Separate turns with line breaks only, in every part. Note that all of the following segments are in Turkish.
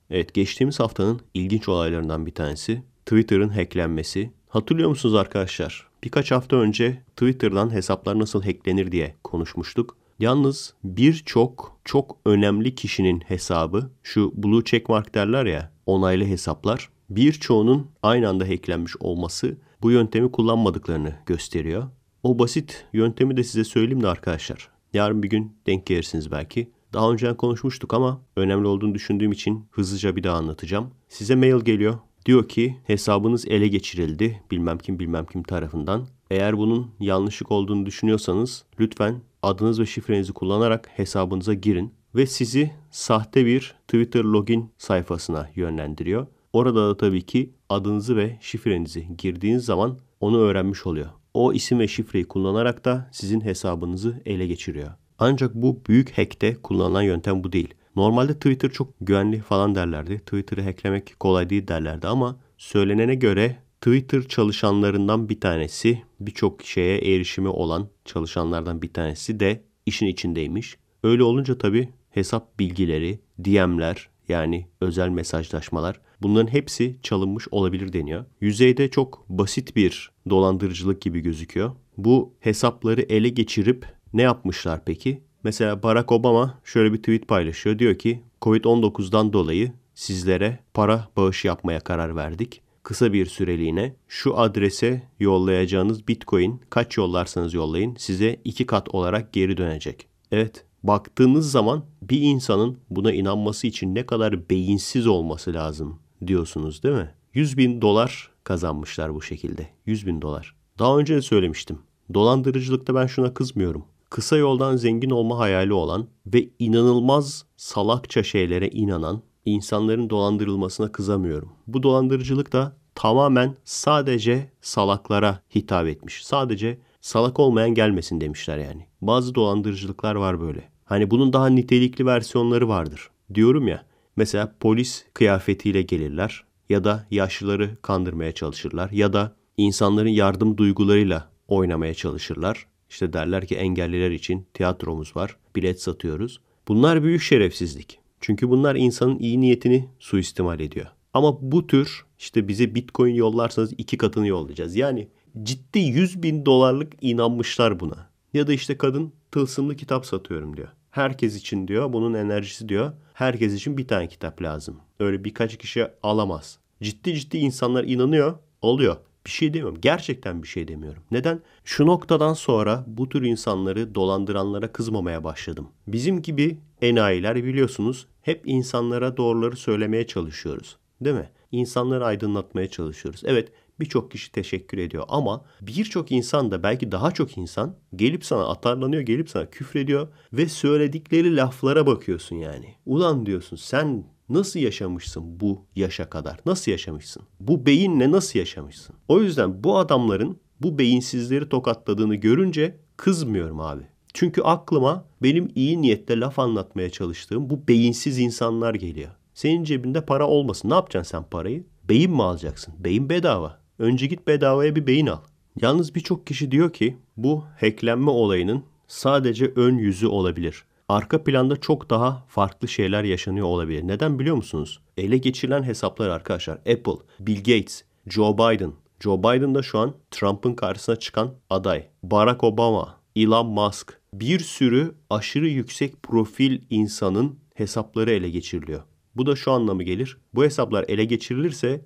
Evet, geçtiğimiz haftanın ilginç olaylarından bir tanesi Twitter'ın hacklenmesi. Hatırlıyor musunuz arkadaşlar? Birkaç hafta önce Twitter'dan hesaplar nasıl hacklenir diye konuşmuştuk. Yalnız birçok çok önemli kişinin hesabı, şu blue checkmark derler ya, onaylı hesaplar, birçoğunun aynı anda hacklenmiş olması bu yöntemi kullanmadıklarını gösteriyor. O basit yöntemi de size söyleyeyim de arkadaşlar. Yarın bir gün denk gelirsiniz belki. Daha önceden konuşmuştuk ama önemli olduğunu düşündüğüm için hızlıca bir daha anlatacağım. Size mail geliyor. Diyor ki hesabınız ele geçirildi bilmem kim tarafından. Eğer bunun yanlışlık olduğunu düşünüyorsanız lütfen adınız ve şifrenizi kullanarak hesabınıza girin ve sizi sahte bir Twitter login sayfasına yönlendiriyor. Orada da tabii ki adınızı ve şifrenizi girdiğiniz zaman onu öğrenmiş oluyor. O isim ve şifreyi kullanarak da sizin hesabınızı ele geçiriyor. Ancak bu büyük hack'te kullanılan yöntem bu değil. Normalde Twitter çok güvenli falan derlerdi. Twitter'ı hacklemek kolay değil derlerdi ama söylenene göre Twitter çalışanlarından bir tanesi, birçok şeye erişimi olan çalışanlardan bir tanesi de işin içindeymiş. Öyle olunca tabii hesap bilgileri, DM'ler yani özel mesajlaşmalar, bunların hepsi çalınmış olabilir deniyor. Yüzeyde çok basit bir dolandırıcılık gibi gözüküyor. Bu hesapları ele geçirip ne yapmışlar peki? Mesela Barack Obama şöyle bir tweet paylaşıyor. Diyor ki Covid-19'dan dolayı sizlere para bağışı yapmaya karar verdik. Kısa bir süreliğine şu adrese yollayacağınız Bitcoin kaç yollarsanız yollayın size 2 kat olarak geri dönecek. Evet, baktığınız zaman bir insanın buna inanması için ne kadar beyinsiz olması lazım diyorsunuz değil mi? 100 bin dolar kazanmışlar bu şekilde. 100 bin dolar. Daha önce de söylemiştim. Dolandırıcılıkta ben şuna kızmıyorum. Kısa yoldan zengin olma hayali olan ve inanılmaz salakça şeylere inanan insanların dolandırılmasına kızamıyorum. Bu dolandırıcılık da tamamen sadece salaklara hitap etmiş. Sadece salak olmayan gelmesin demişler yani. Bazı dolandırıcılıklar var böyle. Hani bunun daha nitelikli versiyonları vardır. Diyorum ya, mesela polis kıyafetiyle gelirler ya da yaşlıları kandırmaya çalışırlar ya da insanların yardım duygularıyla oynamaya çalışırlar. İşte derler ki engelliler için tiyatromuz var, bilet satıyoruz. Bunlar büyük şerefsizlik. Çünkü bunlar insanın iyi niyetini suistimal ediyor. Ama bu tür işte bize Bitcoin yollarsanız 2 katını yollayacağız. Yani ciddi 100 bin dolarlık inanmışlar buna. Ya da işte kadın tılsımlı kitap satıyorum diyor. Herkes için diyor, bunun enerjisi diyor. Herkes için bir tane kitap lazım. Öyle birkaç kişi alamaz. Ciddi insanlar inanıyor, alıyor. Bir şey demiyorum. Gerçekten bir şey demiyorum. Neden? Şu noktadan sonra bu tür insanları dolandıranlara kızmamaya başladım. Bizim gibi enayiler biliyorsunuz hep insanlara doğruları söylemeye çalışıyoruz. Değil mi? İnsanları aydınlatmaya çalışıyoruz. Evet, birçok kişi teşekkür ediyor ama birçok insan da belki daha çok insan gelip sana atarlanıyor, gelip sana küfrediyor ve söyledikleri laflara bakıyorsun yani. Ulan diyorsun sen nasıl yaşamışsın bu yaşa kadar? Nasıl yaşamışsın? Bu beyinle nasıl yaşamışsın? O yüzden bu adamların bu beyinsizleri tokatladığını görünce kızmıyorum abi. Çünkü aklıma benim iyi niyetle laf anlatmaya çalıştığım bu beyinsiz insanlar geliyor. Senin cebinde para olmasın. Ne yapacaksın sen parayı? Beyin mi alacaksın? Beyin bedava. Önce git bedavaya bir beyin al. Yalnız birçok kişi diyor ki bu hacklenme olayının sadece ön yüzü olabilir. Arka planda çok daha farklı şeyler yaşanıyor olabilir. Neden biliyor musunuz? Ele geçirilen hesaplar arkadaşlar. Apple, Bill Gates, Joe Biden. Joe Biden da şu an Trump'ın karşısına çıkan aday. Barack Obama, Elon Musk. Bir sürü aşırı yüksek profil insanın hesapları ele geçiriliyor. Bu da şu anlamı gelir. Bu hesaplar ele geçirilirse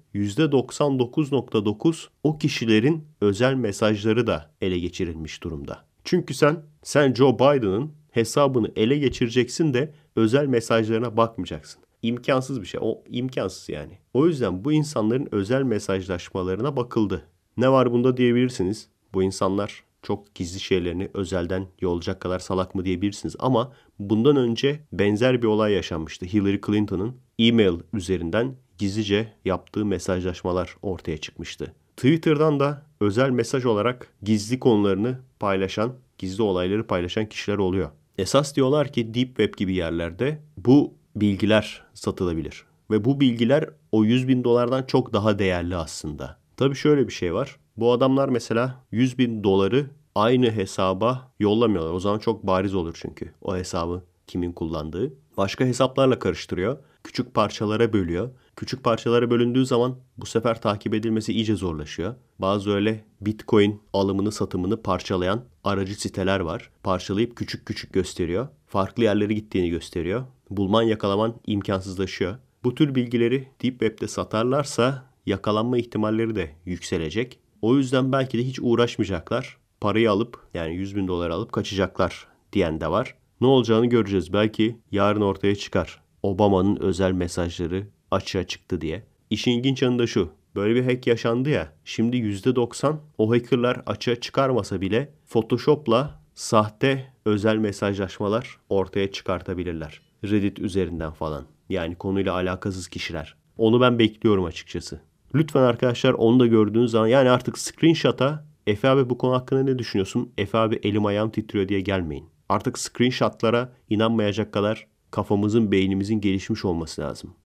%99.9 o kişilerin özel mesajları da ele geçirilmiş durumda. Çünkü sen Joe Biden'ın hesabını ele geçireceksin de özel mesajlarına bakmayacaksın. İmkansız bir şey. O imkansız yani. O yüzden bu insanların özel mesajlaşmalarına bakıldı. Ne var bunda diyebilirsiniz. Bu insanlar çok gizli şeylerini özelden yollayacak kadar salak mı diyebilirsiniz. Ama bundan önce benzer bir olay yaşanmıştı. Hillary Clinton'ın e-mail üzerinden gizlice yaptığı mesajlaşmalar ortaya çıkmıştı. Twitter'dan da özel mesaj olarak gizli konularını paylaşan, gizli olayları paylaşan kişiler oluyor. Esas diyorlar ki Deep Web gibi yerlerde bu bilgiler satılabilir. Ve bu bilgiler o 100 bin dolardan çok daha değerli aslında. Tabii şöyle bir şey var. Bu adamlar mesela 100 bin doları aynı hesaba yollamıyorlar. O zaman çok bariz olur çünkü o hesabı kimin kullandığı. Başka hesaplarla karıştırıyor. küçük parçalara bölüyor. Küçük parçalara bölündüğü zaman bu sefer takip edilmesi iyice zorlaşıyor. Bazı öyle Bitcoin alımını satımını parçalayan aracı siteler var. Parçalayıp küçük küçük gösteriyor. Farklı yerlere gittiğini gösteriyor. Bulman yakalaman imkansızlaşıyor. Bu tür bilgileri Deep Web'de satarlarsa yakalanma ihtimalleri de yükselecek. O yüzden belki de hiç uğraşmayacaklar. Parayı alıp yani 100 bin dolar alıp kaçacaklar diyen de var. Ne olacağını göreceğiz. Belki yarın ortaya çıkar. Obama'nın özel mesajları açığa çıktı diye. İşin ilginç yanı da şu. Böyle bir hack yaşandı ya. Şimdi %90 o hackerlar açığa çıkarmasa bile Photoshop'la sahte özel mesajlaşmalar ortaya çıkartabilirler. Reddit üzerinden falan. Yani konuyla alakasız kişiler. Onu ben bekliyorum açıkçası. Lütfen arkadaşlar onu da gördüğünüz zaman yani artık screenshot'a Efe abi bu konu hakkında ne düşünüyorsun? Efe abi elim ayağım titriyor diye gelmeyin. Artık screenshot'lara inanmayacak kadar kafamızın, beynimizin gelişmiş olması lazım.